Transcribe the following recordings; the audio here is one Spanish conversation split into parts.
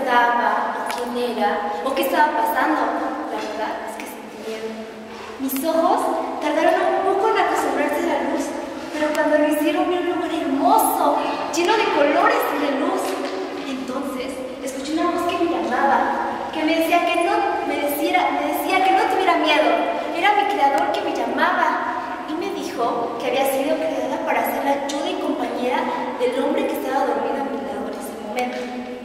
estaba, o quién era, o qué estaba pasando. La verdad es que sentí miedo. Mis ojos tardaron un poco en acostumbrarse a la luz, pero cuando lo hicieron vi un lugar hermoso, lleno de colores y de luz. Entonces escuché una voz que me llamaba, que me decía que no tuviera miedo. Era mi creador que me llamaba y me dijo que había sido creada para ser la ayuda y compañera del hombre que estaba dormido a mi lado en ese momento.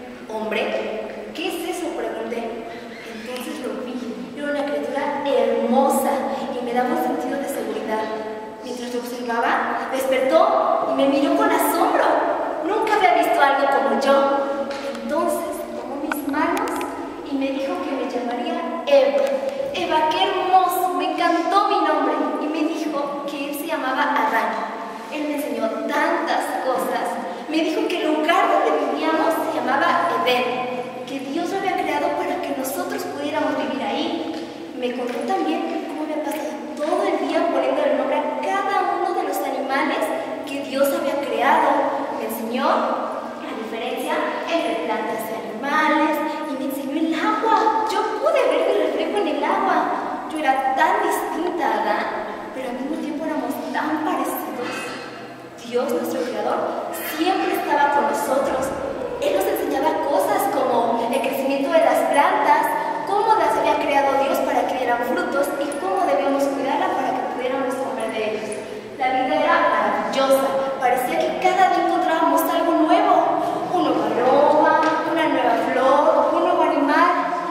¿Hombre? ¿Qué es eso?, pregunté. Entonces lo vi. Era una criatura hermosa y me daba un sentido de seguridad. Mientras lo observaba, despertó y me miró con asombro. Nunca había visto algo como yo. Entonces tomó mis manos y me dijo que me llamaría Eva. Eva, qué hermoso, me encantó mi nombre. Y me dijo que él se llamaba Adán. Él me enseñó tantas cosas. Me dijo que el lugar donde vivíamos se llamaba Edén, que Dios lo había creado para que nosotros pudiéramos vivir ahí. Me contó también cómo había pasado todo el día poniendo el nombre a cada uno de los animales que Dios había creado. Me enseñó la diferencia entre plantas y animales y me enseñó el agua. Yo pude ver mi reflejo en el agua. Yo era tan distinta a Adán, pero al mismo tiempo éramos tan parecidos. Dios, nuestro creador, siempre estaba con nosotros. Él nos enseñaba cosas como el crecimiento de las plantas, cómo las había creado Dios para que dieran frutos y cómo debíamos cuidarla para que pudiéramos comer de ellos. La vida era maravillosa. Parecía que cada día encontrábamos algo nuevo. Un nuevo aroma, una nueva flor, un nuevo animal.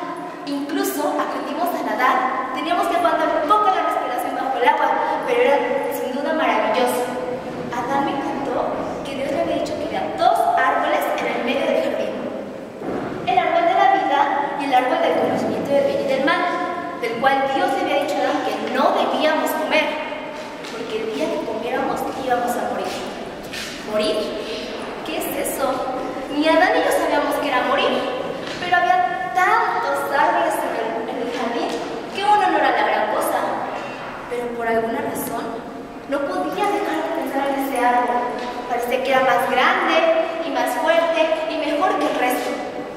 Incluso aprendimos a nadar. Teníamos que aguantar un poco la respiración bajo el agua, pero era sin duda maravilloso. Adán me encantó que Dios le había dicho que había dos árboles en el medio del jardín. El árbol de la vida y el árbol del conocimiento del bien y del mal, del cual Dios le había dicho a Adán que no debíamos comer, porque el día que comiéramos íbamos a morir. ¿Morir? ¿Qué es eso? Ni Adán ni yo sabíamos que era morir, pero había tantos árboles en el jardín que uno no era la gran cosa. Pero por alguna razón no podía dejar de pensar en ese árbol. Parecía que era más grande y más fuerte y mejor que el resto.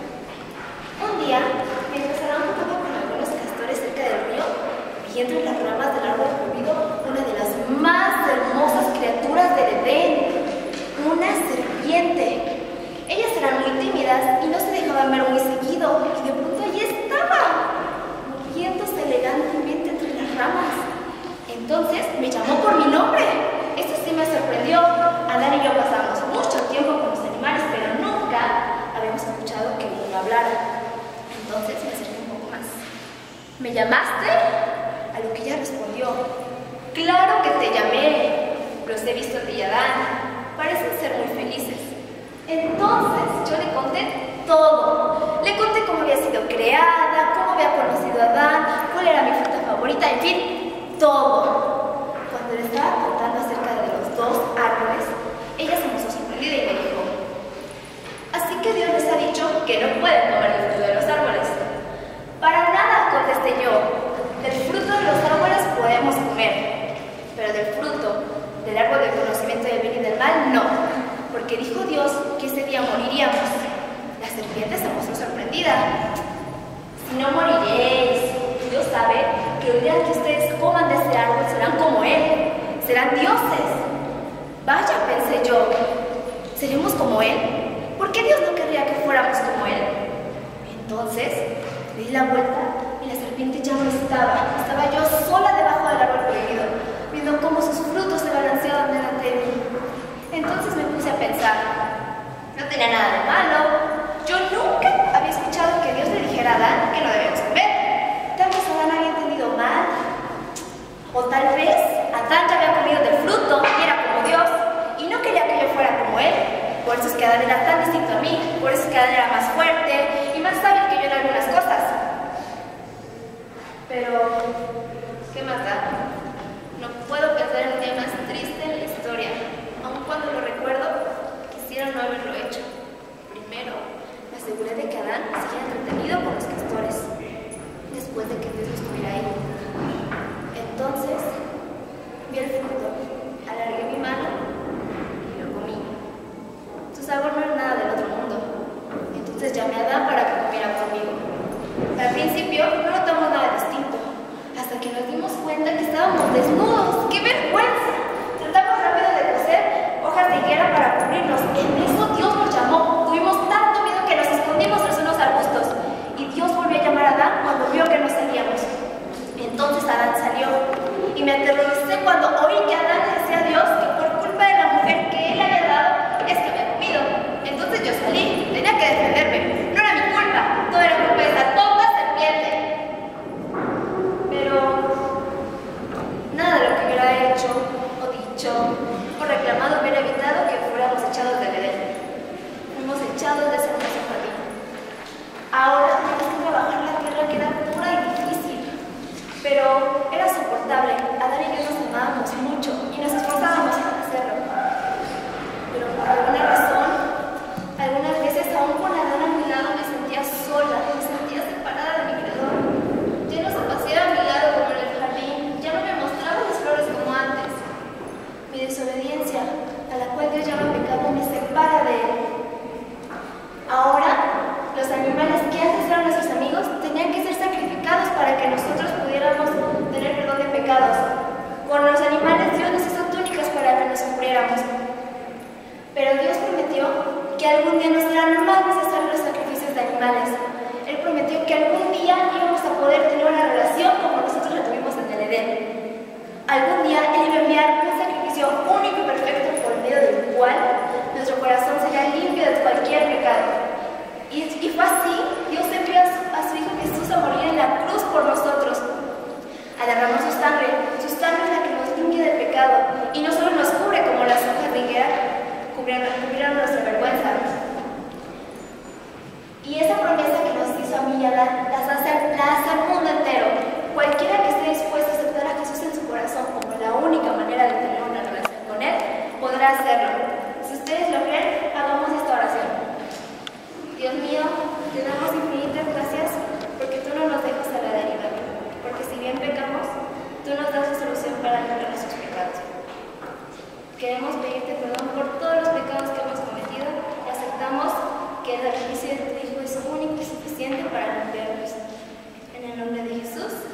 Un día, mientras Adán jugaba con algunos castores cerca del río, vi entre las ramas del árbol prohibido una de las más hermosas criaturas del Edén, una serpiente. Ellas eran muy tímidas y no se dejaban ver muy seguido, y de pronto allí estaba, moviéndose elegantemente entre las ramas. Entonces me llamó por mi nombre. Esto sí me sorprendió. Adán y yo pasamos mucho tiempo con los animales, pero nunca habíamos escuchado que uno hablara. Entonces me acerqué un poco más. ¿Me llamaste? A lo que ella respondió: claro que te llamé. Los he visto a ti y a Adán. Parecen ser muy felices. Entonces yo le conté todo. Le conté cómo había sido creada, cómo había conocido a Adán, cuál era mi fruta favorita, en fin, todo. Cuando le estaba contando acerca de los dos árboles, ella se puso sorprendida y me dijo: así que Dios les ha dicho que no pueden comer del fruto de los árboles. Para nada, contesté yo. Del fruto de los árboles podemos comer, pero del fruto del árbol del conocimiento del bien y del mal, no, porque dijo Dios que ese día moriríamos. La serpiente se mostró sorprendida. Si no moriréis, Dios sabe que el día que ustedes coman de ese árbol serán como Él, serán dioses. Vaya, pensé yo, ¿seremos como Él? ¿Por qué Dios no querría que fuéramos como Él? Entonces, le di la vuelta y la serpiente ya no estaba. Estaba yo sola debajo del árbol prohibido, viendo cómo sus frutos se balanceaban delante de mí. Entonces me puse a pensar, no tenía nada de malo. Yo nunca había escuchado que Dios le dijera a Adán que no debíamos comer. Tal vez Adán había entendido mal. O tal vez Adán ya había comido del fruto y era como Dios y no quería que yo fuera como él. Por eso es que Adán era tan distinto a mí. Por eso es que Adán era más fuerte y más sabio que yo en algunas cosas. Pero, ¿qué más da? No puedo pensar en un día más triste en la historia. Aun cuando lo recuerdo, quisiera no haberlo hecho. Primero, me aseguré de que Adán siguiera entretenido con los castores, después de que Dios estuviera ahí. Entonces, vi el fruto, alargué mi mano y lo comí. Su sabor no era nada del otro mundo. Entonces llamé a Adán para que comiera desnudos. ¡Qué vergüenza! Tratamos rápido de coser hojas de higuera para cubrirnos. En eso Dios nos llamó. Tuvimos tanto miedo que nos escondimos tras unos arbustos. Y Dios volvió a llamar a Adán cuando vio que no salíamos. Entonces Adán salió. Y me aterroricé cuando oí que Adán le decía a Dios que por culpa de la mujer que él había dado es que había comido. Entonces yo salí. Tenía que defenderme. No era mi culpa. Todo era culpa de esa tonta serpiente. Pero nada de lo que hubiera hecho o dicho o reclamado hubiera evitado que fuéramos echados del Edén. Fuimos echados de ese hermoso jardín. Ahora teníamos que trabajar la tierra que era dura y difícil, pero era soportable. Adán y yo nos amábamos mucho y nos esforzábamos para hacerlo. Pero por alguna razón, algunas veces aún con Adán a mi lado me sentía sola, me sentía separada de mi creador. Ya no se paseaba a mi lado como en el jardín, ya no me mostraba las flores como antes. Mi desobediencia, a la cual Dios llama pecado, me separa de él. Ahora, los animales que antes eran nuestros amigos tenían que ser sacrificados para que nosotros pudiéramos tener perdón de pecados. Con los animales Dios nos hizo túnicas para que nos cubriéramos. Pero Dios prometió que algún día no serán más necesarios los sacrificios de animales. Él prometió que algún día íbamos a poder tener una relación como nosotros la tuvimos en el Edén. Algún día Él iba a enviar un sacrificio único y perfecto por medio del cual nuestro corazón sería limpio de cualquier pecado. Y fue así, Dios envió a su Hijo Jesús a morir en la cruz por nosotros. Al derramar su sangre es la que nos limpia del pecado y no solo nos cubre como las hojas de higuera cubrieron nuestra vergüenza. Y esa promesa que nos hizo a mí y a Adán la hace al mundo entero. Cualquiera que esté dispuesto a aceptar a Jesús en su corazón como la única manera de tener una relación con Él, podrá hacerlo. Si ustedes lo creen, hagamos esta oración. Dios mío, te damos infinitas gracias porque tú no nos dejas a la deriva, porque si bien pecamos, tú nos das la solución para limpiar nuestros pecados. Queremos pedirte perdón por todos los pecados que hemos cometido y aceptamos que el sacrificio de tu Hijo es único y suficiente para limpiarnos. En el nombre de Jesús.